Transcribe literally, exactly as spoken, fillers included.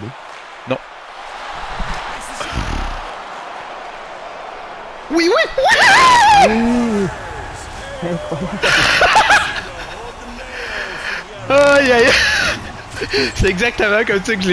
B. Non. Oui, oui, oui. Mmh. Incroyable. Aïe, aïe. C'est exactement comme ça que je l'ai